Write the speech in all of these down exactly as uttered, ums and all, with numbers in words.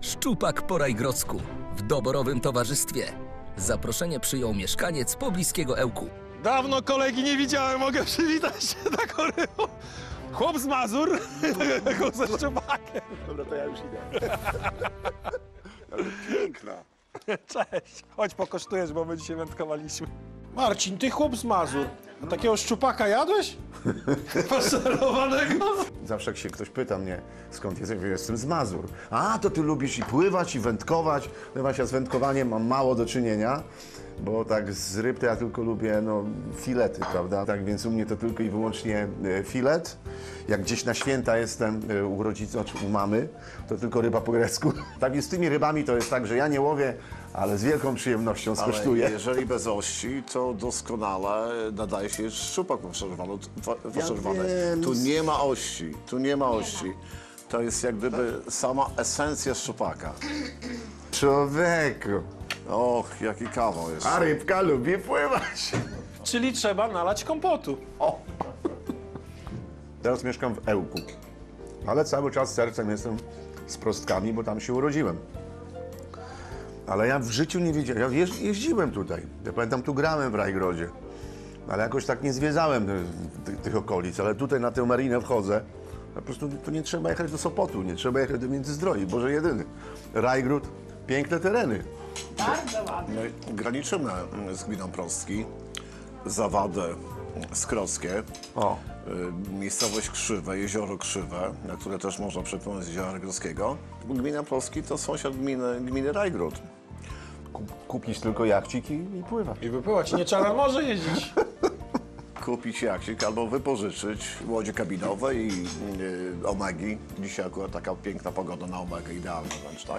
Szczupak po rajgrodzku w doborowym towarzystwie. Zaproszenie przyjął mieszkaniec pobliskiego Ełku. Dawno kolegi nie widziałem, mogę przywitać się taką rybą. Chłop z Mazur, chłop ze szczupakiem. Dobra, to ja już idę. Ale piękna. Cześć. Chodź, pokosztujesz, bo my dzisiaj wędkowaliśmy. Marcin, ty chłop z Mazur. A takiego szczupaka jadłeś? Faszerowanego? Zawsze jak się ktoś pyta mnie, skąd jesteś, ja jestem z Mazur. A, to ty lubisz i pływać, i wędkować. No właśnie, ja z wędkowaniem mam mało do czynienia, bo tak z ryb to ja tylko lubię, no, filety, prawda? Tak więc u mnie to tylko i wyłącznie e, filet. Jak gdzieś na święta jestem e, u rodziców, czy u mamy, to tylko ryba po grecku. Tak więc z tymi rybami to jest tak, że ja nie łowię, ale z wielką przyjemnością skosztuję. Ale jeżeli bez ości, to doskonale nadaje się szczupak faszerowany. faszerowany. wiem. Tu nie ma ości, tu nie ma ości. To jest jak gdyby sama esencja szczupaka. Człowieku, Och, jaki kawał jest. a rybka lubi pływać. Czyli trzeba nalać kompotu. O. Teraz mieszkam w Ełku, ale cały czas sercem jestem z Prostkami, bo tam się urodziłem. Ale ja w życiu nie wiedziałem, ja jeź, jeździłem tutaj, ja pamiętam, tu grałem w Rajgrodzie, ale jakoś tak nie zwiedzałem tych, tych okolic, ale tutaj na tę marinę wchodzę, po prostu tu nie trzeba jechać do Sopotu, nie trzeba jechać do Międzyzdroi, Boże jedyny. Rajgród, piękne tereny. Bardzo ładnie. My graniczymy z gminą Prostki, Zawady, Skrockie, O. y, miejscowość Krzywe, jezioro Krzywe, na które też można przepłynąć z jeziora Rajgrodzkiego. Gmina Prostki to sąsiad gminy, gminy Rajgród. Kup, kupić tylko jachcik i, i pływać. I wypływać. Nie trzeba na morze jeździć. Kupić jachcik albo wypożyczyć łodzie kabinowe i y, omegi. Dzisiaj akurat taka piękna pogoda na omegę, idealna wręcz, tak?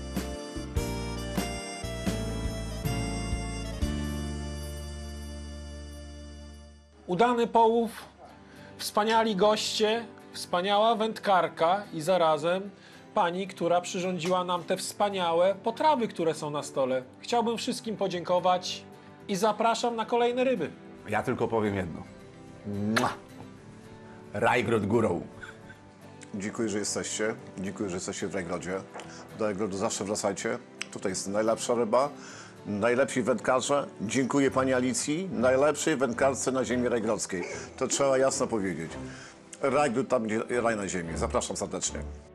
Udany połów, wspaniali goście, wspaniała wędkarka i zarazem pani, która przyrządziła nam te wspaniałe potrawy, które są na stole. Chciałbym wszystkim podziękować i zapraszam na kolejne ryby. Ja tylko powiem jedno. Mua. Rajgród górą. Dziękuję, że jesteście. Dziękuję, że jesteście w Rajgrodzie. Do Rajgrodu zawsze wracajcie. Tutaj jest najlepsza ryba, najlepsi wędkarze. Dziękuję pani Alicji, najlepszej wędkarce na ziemi rajgrodzkiej. To trzeba jasno powiedzieć. Rajgród tam, gdzie raj na ziemi. Zapraszam serdecznie.